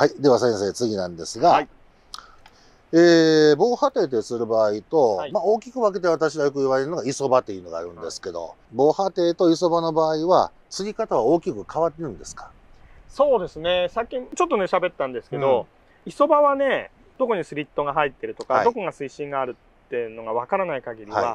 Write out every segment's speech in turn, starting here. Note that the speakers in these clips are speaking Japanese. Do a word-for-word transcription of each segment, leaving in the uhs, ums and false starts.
はい。では先生、次なんですが、はい、えー、防波堤でする場合と、はい、まあ大きく分けて私がよく言われるのが磯場っていうのがあるんですけど、はい、防波堤と磯場の場合は、釣り方は大きく変わってるんですか？ そうですね。さっきちょっとね、喋ったんですけど、うん、磯場はね、どこにスリットが入ってるとか、はい、どこが水深があるっていうのが分からない限りは、はい、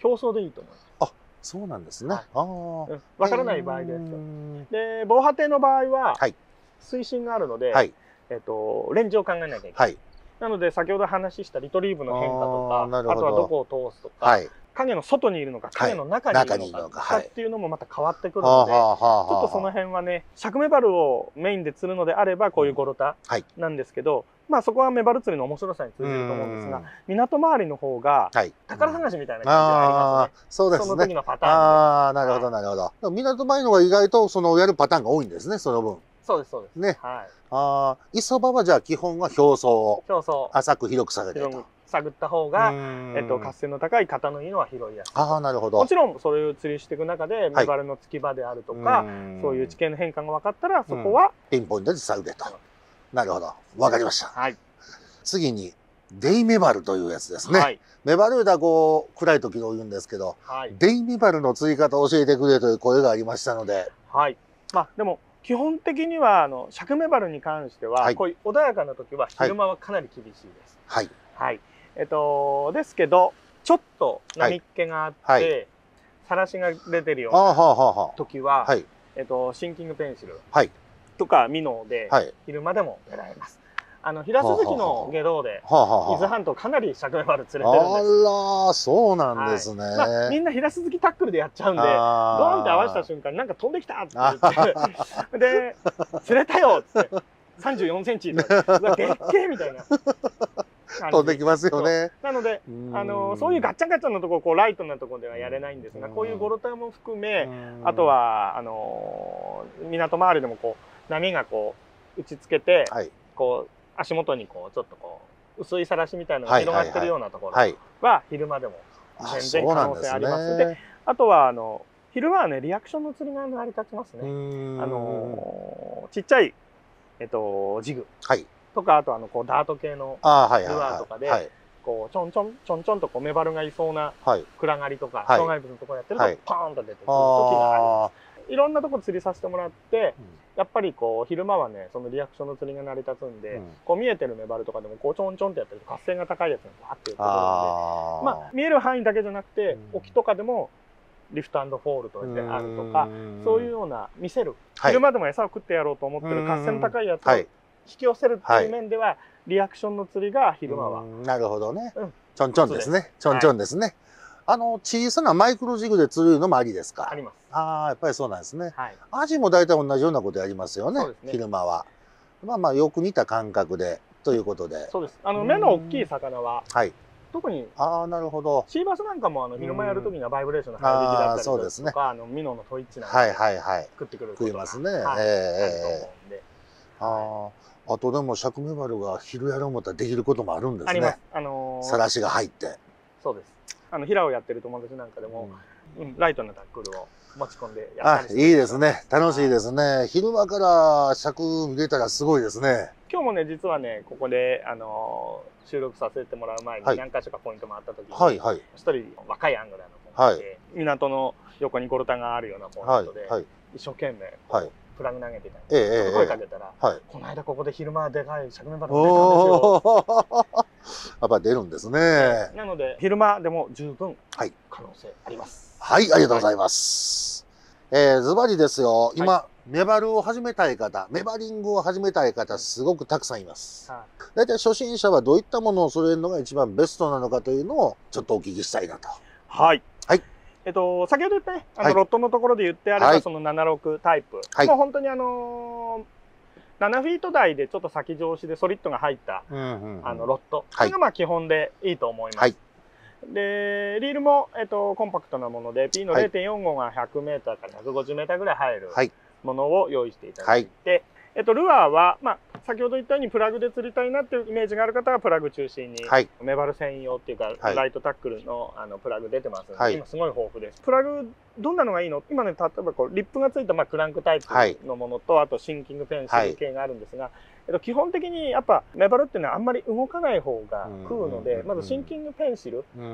表層でいいと思います。 あ、そうなんですね。はい、あうん、分からない場合ですよ。で、防波堤の場合は、はい、水深があるので、はい、えっと、レンジを考えなきゃいけない。はい、なので、先ほど話したリトリーブの変化とか、あ, あとはどこを通すとか、はい、影の外にいるのか、影の中にいるのかっていうのもまた変わってくるので、ちょっとその辺はね、尺メバルをメインで釣るのであれば、こういうゴロタなんですけど、はい、まあそこはメバル釣りの面白さに通じると思うんですが、港周りの方が宝探しみたいな感じがありますね。 そうですね。 その時のパターン。 ああ、なるほど、なるほど。港周りの方が意外とそのやるパターンが多いんですね、その分。 そうです、そうです。 ね。はい。ああ、磯場はじゃあ基本は表層を浅く広く下げてと。 探った方が、えっと、活性の高い型のいいのは拾いやすい。 ああ、なるほど。 もちろん、そういう釣りしていく中で、メバルの付き場であるとか、そういう地形の変化が分かったら、そこは、 ピンポイントで探れと。なるほど。わかりました。はい。次に、デイメバルというやつですね。はい。メバルだこう、暗い時を言うんですけど、はい、デイメバルの釣り方を教えてくれという声がありましたので。 はい。まあ、でも、基本的には、あの、尺メバルに関しては、はい、こういう穏やかな時は、昼間はかなり厳しいです。はい。はい。えっと、ですけど、ちょっと波っ気があって、はいはい、さらしが出てるような時は、はい、えっと、シンキングペンシルとかミノーで、昼間でも狙えます。あの、平鈴木の下道で、伊豆半島かなり尺メバル釣れてるんです。 あら、そうなんですね。はい、 まあ、みんな平鈴木タックルでやっちゃうんで、ドーンって合わせた瞬間、なんか飛んできたって言って、で、釣れたよって、さんじゅうよんセンチ、うわ、でっけえみたいな。 飛んできますよね。 なので、あの、そういうガッチャンガッチャンのところ、こう、ライトなところではやれないんですが、こういうゴロタも含め、あとは、あの、港周りでもこう、波がこう、打ちつけて、はい、こう、足元にこう、ちょっとこう、薄いさらしみたいなのが広がってるようなところは、昼間でも全然可能性あります。で、あとは、あの、昼間はね、リアクションの釣りが成り立ちますね。あの、ちっちゃい、えっと、ジグ。はい。とか、あとあの、こう、ダート系のルアーとかで、こう、ちょんちょん、ちょんちょんとこう、メバルがいそうな暗がりとか、障害物のところやってると、パーンと出てくる時があります。いろんなところ釣りさせてもらって、やっぱりこう、昼間はね、そのリアクションの釣りが成り立つんで、こう、見えてるメバルとかでも、こう、ちょんちょんってやってると活性が高いやつがバーって寄ってくるんで、まあ、見える範囲だけじゃなくて、沖とかでも、リフト&フォールとしてあるとか、そういうような見せる。昼間でも餌を食ってやろうと思ってる活性の高いやつを、引き寄せるっていう面では、はい、リアクションの釣りが昼間は。 なるほどね。うん、ちょんちょんですね。ちょんちょんですね。はい、あの、小さなマイクロジグで釣るのもありですか？ あります。 ああ、やっぱりそうなんですね。はい、アジも大体同じようなことやりますよね。ね、昼間は。まあまあ、よく似た感覚で、ということで。 そうです。あの、目の大きい魚は、はい。特に、 ああ、なるほど。 シーバスなんかも、あの、昼間やるときにはバイブレーションの入り気だったりとか、ですね、あの、ミノのトイッチなんか、はいはいはい。食ってくることが。 食いますね。ええええ。ああ。あとでも尺メバルが昼やろう思ったらできることもあるんですね。あります。あのー、さらしが入って。 そうです。あの、平をやってる友達なんかでも、うん、ライトなタックルを持ち込んでやったりして。 あ、いいですね。楽しいですね。はい、昼間から尺見れたらすごいですね。 今日もね、実はね、ここで、あのー、収録させてもらう前に何箇所かポイントもあった時に、はいはい、一人若いアングラーの子がいて、はい、港の横にゴロタがあるようなポイントで、はいはい、一生懸命、はい、プラグ投げてたんで、ええ、声かけたら、はい、この間ここで昼間でかい尺メバルが出たんですよ。 やっぱ出るんですね。 なので、昼間でも十分可能性あります。 はい、はい、ありがとうございます。はい、えー、ズバリですよ。今、はい、メバルを始めたい方、メバリングを始めたい方、すごくたくさんいます。はい、大体初心者はどういったものを揃えるのが一番ベストなのかというのをちょっとお聞きしたいなと。 はい。はい。えっと、先ほど言ったね、あの、はい、ロットのところで言ってあれば、はい、そのななじゅうろくタイプ。はい、もう本当にあのー、ななフィート台でちょっと先上司でソリッドが入った、あの、ロット。これがまあ基本でいいと思います。はい、で、リールも、えっと、コンパクトなもので、P の れいてんよんご がひゃくメーターからひゃくごじゅうメーターぐらい入るものを用意していただいて、はい、 えっと、ルアーは、まあ、先ほど言ったようにプラグで釣りたいなっていうイメージがある方はプラグ中心に、はい、メバル専用っていうか、はい、ライトタックル の, あのプラグ出てますので、はい、今すごい豊富です。プラグどんなのがいいの？今ね、例えばこうリップがついたまあクランクタイプのものと、はい、あとシンキングペンシル系があるんですが、はい、えっと、基本的にやっぱメバルっていうのはあんまり動かない方が食うので、まずシンキングペンシル、うん、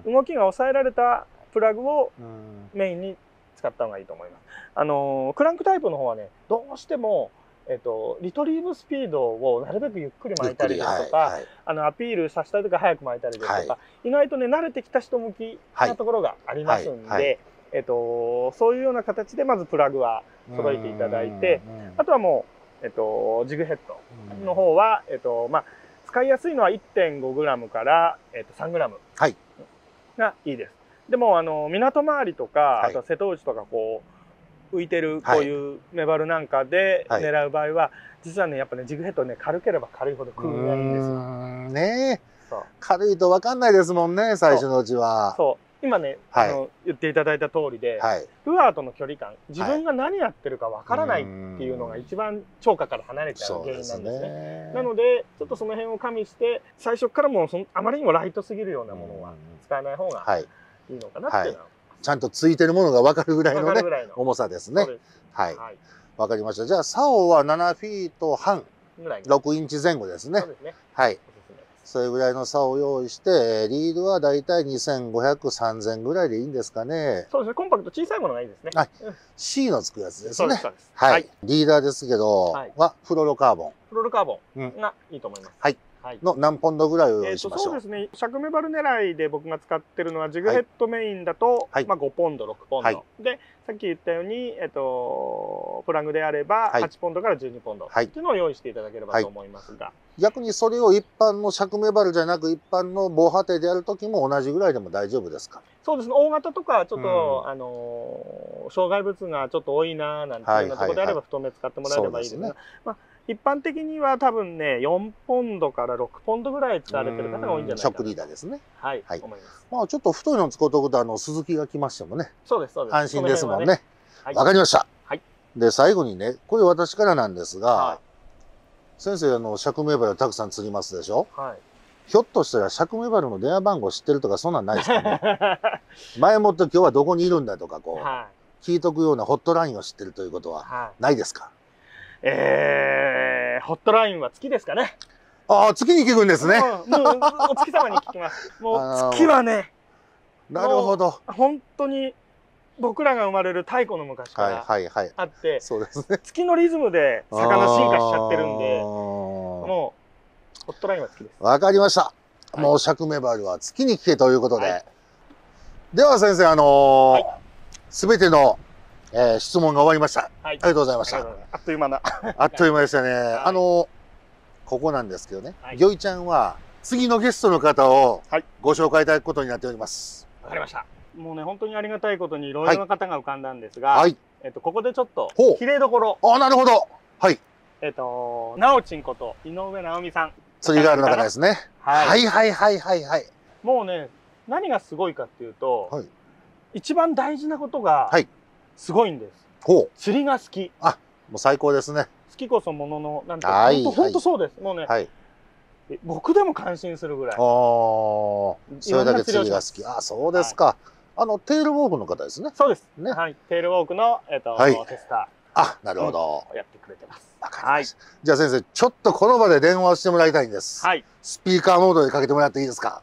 動きが抑えられたプラグをメインに使った方がいいと思います。あのクランクタイプの方はね、どうしてもえっと、リトリーブスピードをなるべくゆっくり巻いたりですとか、はいはい、あのアピールさせたりとか早く巻いたりですとか、はい、意外とね慣れてきた人向きなところがありますんで、はいはい、えっと、そういうような形でまずプラグは揃えていただいて、あとはもう、えっと、ジグヘッドの方は、えっとまあ、使いやすいのは いってんごグラム から、えっと、さんグラム がいいです。でもあの港周りとか、はい、あとは瀬戸内とかこう浮いてるこういうメバルなんかで狙う場合は、はい、実はねやっぱねジグヘッドね軽ければ軽いほど食うがいいんですよ。 ねえ、軽いと分かんないですもんね、最初のうちは。 そう今ね、はい、あの言っていただいた通りで、はい、ルアーとの距離感、自分が何やってるか分からないっていうのが一番釣果から離れちゃう原因なんですね。ねなのでちょっとその辺を加味して最初からもうそのあまりにもライトすぎるようなものは使わない方がいいのかなっていうのは、はいちゃんとついてるものが分かるぐらいのね、重さですね。はい。わかりました。じゃあ、竿はななフィートはん、ろくインチ前後ですね。そうですね。はい。それぐらいの竿を用意して、リードはだいたいにせんごひゃく、さんぜんぐらいでいいんですかね。 そうですね。コンパクト小さいものがいいですね。はい。 C のつくやつですね。はい。リーダーですけど、はフロロカーボン。 フロロカーボンがいいと思います。 はい。の何ポンドぐらいを用意しましょう。 そうですね。尺メバル狙いで僕が使ってるのはジグヘッドメインだと、はい、まあごポンド、ろくポンド、はい、でさっき言ったようにえっとプラグであればはちポンドからじゅうにポンドっていうのを用意していただければと思いますが、はい、 逆にそれを一般の尺メバルじゃなく一般の防波堤でやる時も同じぐらいでも大丈夫ですか？ そうですね。大型とかちょっと、うん、あの障害物がちょっと多いななんていうようなところであれば太め使ってもらえればいいですが、まあ一般的には多分ね、よんポンドからろくポンドぐらい使われてる方が多いんじゃないかな。ショックリーダーですね。はい。はい、思います。まあちょっと太いの使うとくと、あの、鈴木が来ましてもね。そうです、そうです。 安心ですもんね。わ、ね、かりました。はい。で、最後にね、これ私からなんですが、はい、先生、あの、尺メバルたくさん釣りますでしょ？はい。ひょっとしたら尺メバルの電話番号知ってるとか、そんなんないですかね。前もって今日はどこにいるんだとか、こう、はい、聞いとくようなホットラインを知ってるということはないですか？はいえー、ホットラインは月ですかね。 ああ、月に聞くんですね。 うん、もうお月様に聞きます。もう月はね、 なるほど。 本当に僕らが生まれる太古の昔からあって、 そうですね。 月のリズムで魚進化しちゃってるんで、もうホットラインは月です。 わかりました。はい、もう尺メバルは月に聞けということで。はい、では先生、あのす、ー、べ、はい、てのえー、質問が終わりました。はい、ありがとうございました。 あっという間な。 あっという間でしたね。はい、あの、ここなんですけどね、はい、ギョイちゃんは次のゲストの方をご紹介いただくことになっております。 わかりました。もうね、本当にありがたいことにいろいろな方が浮かんだんですが、はい、えっと、ここでちょっと、きれいどころ。 あ、なるほど。はい。 えっと、なおちんこと井上直美さん。 釣りガールの方ですね。はい、はい、はい、はい、はい。 もうね、何がすごいかっていうと、はい、一番大事なことが、はい、すごいんです。ほう。釣りが好き。 あ、もう最高ですね。 好きこそものの、なんていうか、本当そうです。もうね、はい、僕でも感心するぐらい。ああ、 それだけ釣りが好き。あ、そうですか。はい、あの、テールウォークの方ですね。 そうです。ね。はい。テールウォークの、えっと、はい、テスター。 あ、なるほど。 やってくれてます。 わかりました。じゃあ先生、ちょっとこの場で電話をしてもらいたいんです。はい。スピーカーモードでかけてもらっていいですか？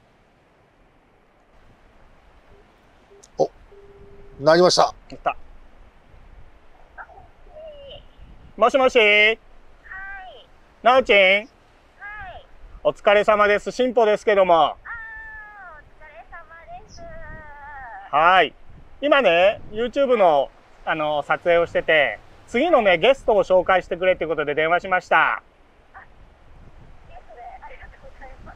お、なりました。 来た。もしもし。はい。なおちん。はい。お疲れ様です。しんぽですけども。ああ、 お疲れ様です。 はい。今ね、YouTube のあの撮影をしてて、次のねゲストを紹介してくれということで電話しました。あ、 ゲストでありがとうございます。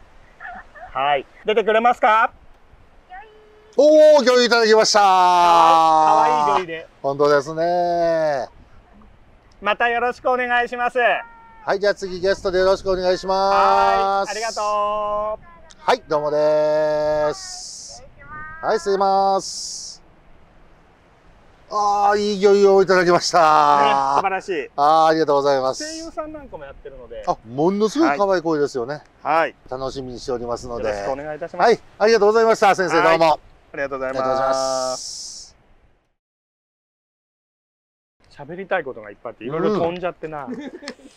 はい。出てくれますか？ おお、魚いただきました。かわいい魚いで。 本当ですね。 またよろしくお願いします。 はい、じゃあ次ゲストでよろしくお願いします。 はい、ありがとう。 はい、どうもです。はい、失礼します。あああ、いい魚をいただきました。 ね、素晴らしい。 ああ、ありがとうございます。 声優さんなんかもやってるので。 あ、ものすごい可愛い声ですよね。 はい。 楽しみにしておりますので。 よろしくお願いいたします。 はい、ありがとうございました。先生、どうも。 ありがとうございます。喋りたいことがいっぱいあって、いろいろ飛んじゃってな。